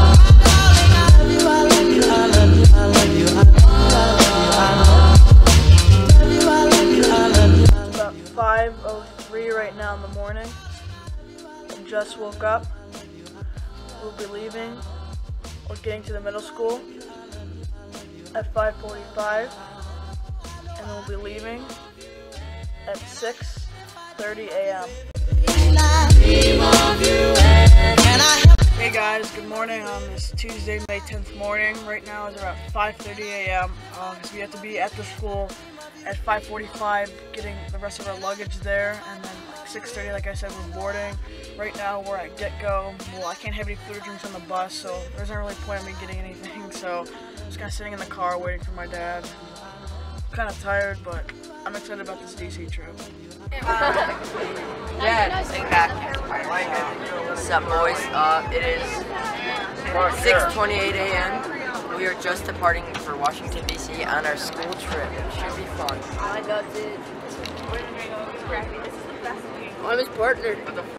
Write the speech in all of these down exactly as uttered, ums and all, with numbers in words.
It's about five oh three right now in the morning. Just woke up. We'll be leaving or getting to the middle school at five forty-five, and we'll be leaving at six thirty a m Hey guys, good morning on this Tuesday, May tenth morning. Right now it's about five thirty a m because we have to be at the school at five forty-five getting the rest of our luggage there, and then like six thirty, like I said, we're boarding. Right now we're at Get-Go. Well, I can't have any food or drinks on the bus, so there's not really a point in me getting anything, so I'm just kind of sitting in the car waiting for my dad. I'm kind of tired, but I'm excited about this D C trip. Yeah, say back. What's up, boys? Uh, it is six twenty-eight a m We are just departing for Washington, D C on our school trip. It should be fun. I got it. I'm his partner.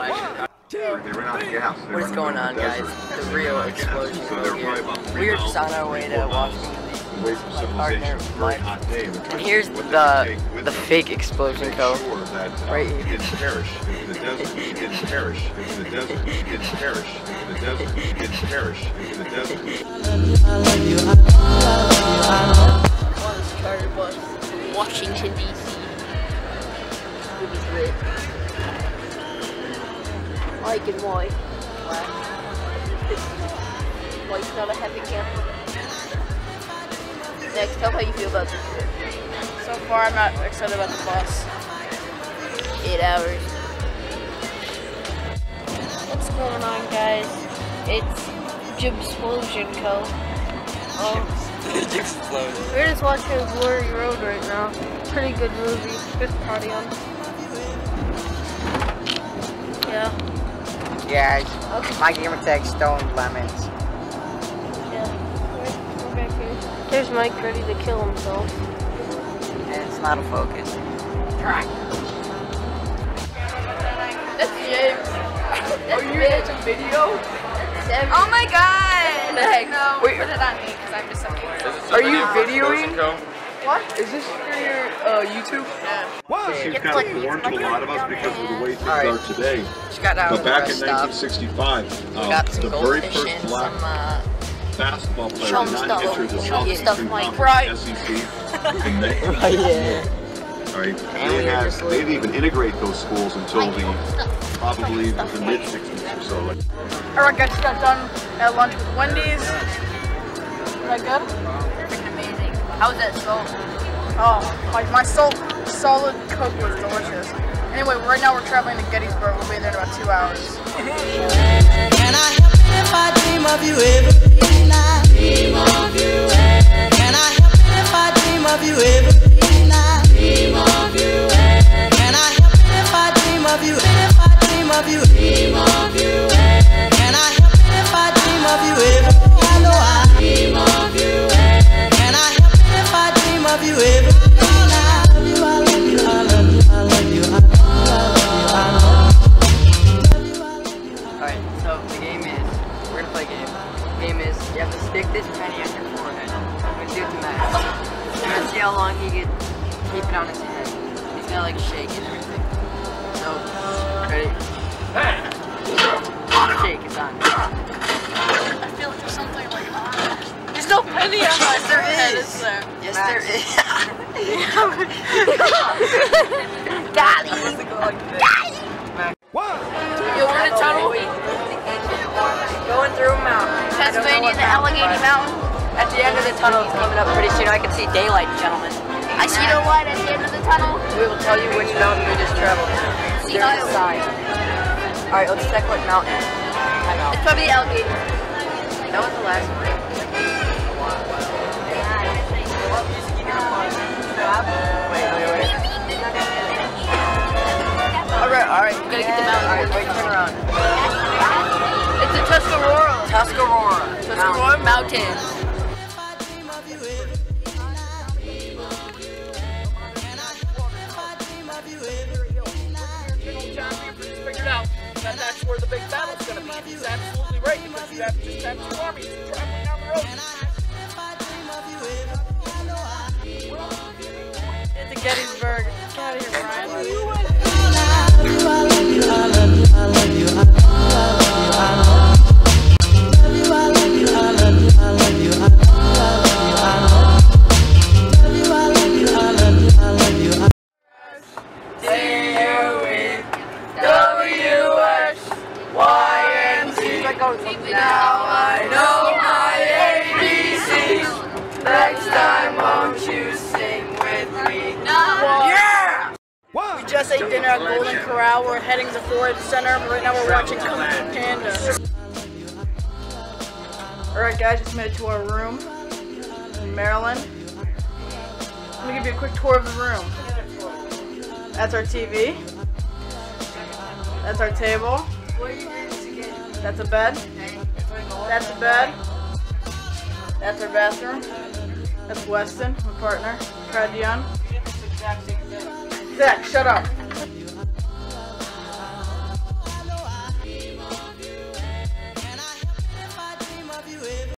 What is going on, guys? The real explosion here. We are just on our way to Washington, D C with my partner, Mike. And here's the the fake explosion code right here. It's perish in the desert. It's perish in the desert. It's perish in the desert. It's perish in the desert. On this charter bus, Washington D C. It was lit. Mike and Mike. Mike's not a happy camper. Next, tell how you feel about this trip. So far, I'm not excited about the bus. Eight hours. What's going on, guys? It's Jibsplosion Co. Um, we're just watching Glory Road right now. Pretty good movie. Good party on. Yeah. Yeah, Okay. my gamer tag Stone Lemons. Yeah. We're, we're back here. There's Mike ready to kill himself. And it's not a focus. That's James. That's Are you in a video? Seven. Oh my god! Heck? No, Wait. put it on me because I'm just so cute. Are you videoing? What? Is this for your uh, YouTube? She's kind of foreign to a lot of us because of the way things Alright. are today. Just got out But of back the in rest nineteen stop. sixty-five, We uh, got some the very goldfish first and black some uh, basketball player Show 'em did not stuff. enter the Show 'em Southeastern stuff, Mike. Conference Right. S E C in nineteen right, yeah. All right. And They, we were had, just they didn't even integrate those schools until the probably the mid sixties or so. Like, Alright guys, just got done at lunch with Wendy's. Is that good? Freaking amazing. How was that salt? Oh, my, my salt, solid Coke was delicious. Anyway, right now we're traveling to Gettysburg. We'll be there in about two hours. Can I help it if I dream of you every night? Dream of you every Can I help it if I dream of you every night? Dream of you every Can I help it if I dream of you if I dream of you? Dream of you every Can I help it if I dream of you every I know I dream of you every Can I help it if I dream of you every night? I love you, I love you, I love you, I love you, I love you, I love you. Alright, so the game is, we're gonna play a game. The game is, you have to stick this penny on your forehead. We're gonna do it to Max. We're gonna see how long he can keep it on his head. He's gonna like shake and everything. So, ready? Shake, it's on. I feel like there's something like, ah. There's no penny on my Yes, there head, is. is there? Yes, there is. Got him. One, Yo, we're in a tunnel. Going through a mountain. I don't know Pennsylvania, what the Allegheny Mountain. At the end of the tunnel, it's coming up pretty soon. I can see daylight, gentlemen. I see the light at the end of the tunnel. We will tell you which mountain we just traveled to. See There's how- a sign. Alright, let's check what mountain. Time out. It's probably the Allegheny. That was the last one. kid. Figured out that that's where the big battle's gonna be. He's absolutely right because you have just have two armies traveling down the road. It's the Gettysburg. Get out of here, Brian. Now I know my A B Cs. Next time won't you sing with me? Yeah! We just ate dinner at Golden Corral. We're heading to Ford Center, but right now we're watching Kung Fu Panda. Alright guys, just made it to our room in Maryland. Let me give you a quick tour of the room. That's our T V. That's our table. That's a bed. That's a bed. That's our bathroom. That's Weston, my partner. Brad Young. Zach, shut up.